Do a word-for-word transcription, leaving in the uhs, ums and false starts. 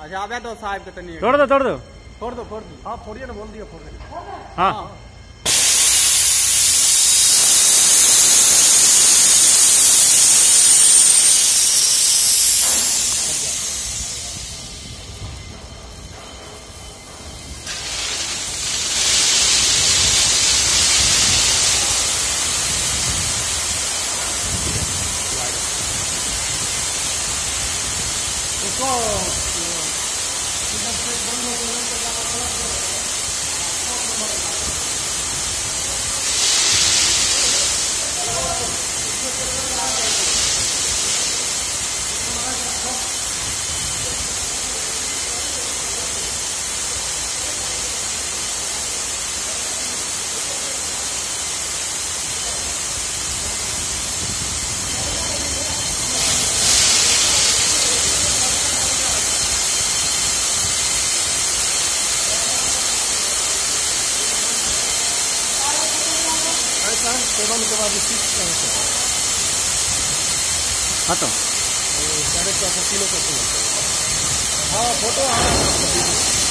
अच्छा आवे तो साहब के तनी तोड़ दो तोड़ दो फोड़ दो फोड़ दो हाँ फोड़िए ना बोल दिया फोड़ दे हाँ उसको बंद हो हाँ तो साढ़े चार सौ किलो का हाँ फोटो